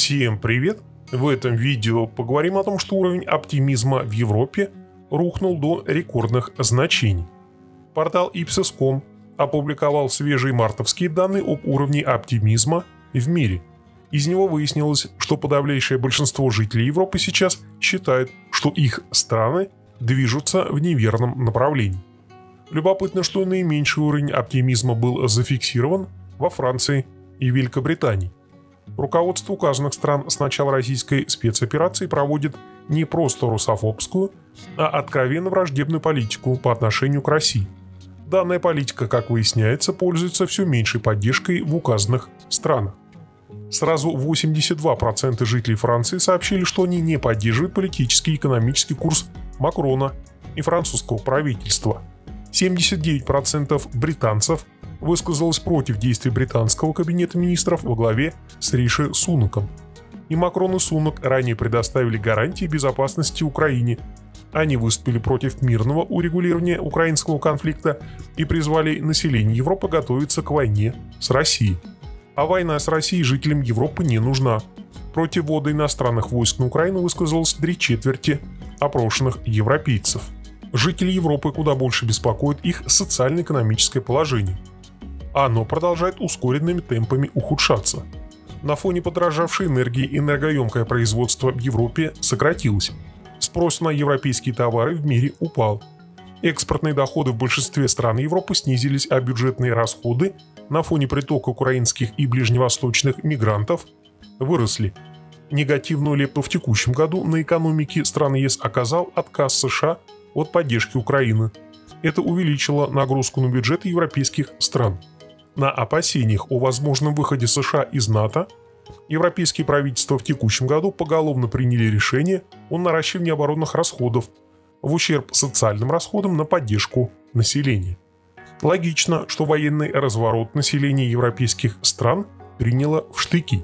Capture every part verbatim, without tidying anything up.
Всем привет! В этом видео поговорим о том, что уровень оптимизма в Европе рухнул до рекордных значений. Портал Ipsos точка ком опубликовал свежие мартовские данные об уровне оптимизма в мире. Из него выяснилось, что подавляющее большинство жителей Европы сейчас считают, что их страны движутся в неверном направлении. Любопытно, что наименьший уровень оптимизма был зафиксирован во Франции и Великобритании. Руководство указанных стран с начала российской спецоперации проводит не просто русофобскую, а откровенно враждебную политику по отношению к России. Данная политика, как выясняется, пользуется все меньшей поддержкой в указанных странах. Сразу восемьдесят два процента жителей Франции сообщили, что они не поддерживают политический и экономический курс Макрона и французского правительства. семьдесят девять процентов британцев высказалось против действий британского кабинета министров во главе с Риши Сунаком. И Макрон и Сунак ранее предоставили гарантии безопасности Украине. Они выступили против мирного урегулирования украинского конфликта и призвали население Европы готовиться к войне с Россией. А война с Россией жителям Европы не нужна. Против ввода иностранных войск на Украину высказалось три четверти опрошенных европейцев. Жители Европы куда больше беспокоит их социально-экономическое положение. Оно продолжает ускоренными темпами ухудшаться. На фоне подорожавшей энергии энергоемкое производство в Европе сократилось. Спрос на европейские товары в мире упал. Экспортные доходы в большинстве стран Европы снизились, а бюджетные расходы на фоне притока украинских и ближневосточных мигрантов выросли. Негативную лепту в текущем году на экономике стран ЕС оказал отказ США от поддержки Украины. Это увеличило нагрузку на бюджеты европейских стран. На опасениях о возможном выходе США из НАТО европейские правительства в текущем году поголовно приняли решение о наращивании оборонных расходов в ущерб социальным расходам на поддержку населения. Логично, что военный разворот населения европейских стран приняло в штыки.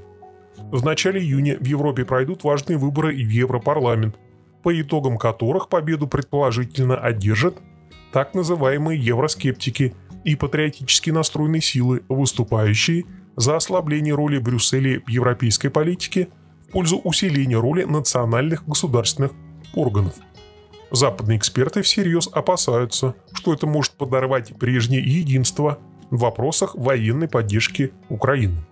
В начале июня в Европе пройдут важные выборы в Европарламент, по итогам которых победу предположительно одержат так называемые евроскептики и патриотически настроенные силы, выступающие за ослабление роли Брюсселя в европейской политике в пользу усиления роли национальных государственных органов. Западные эксперты всерьез опасаются, что это может подорвать прежнее единство в вопросах военной поддержки Украины.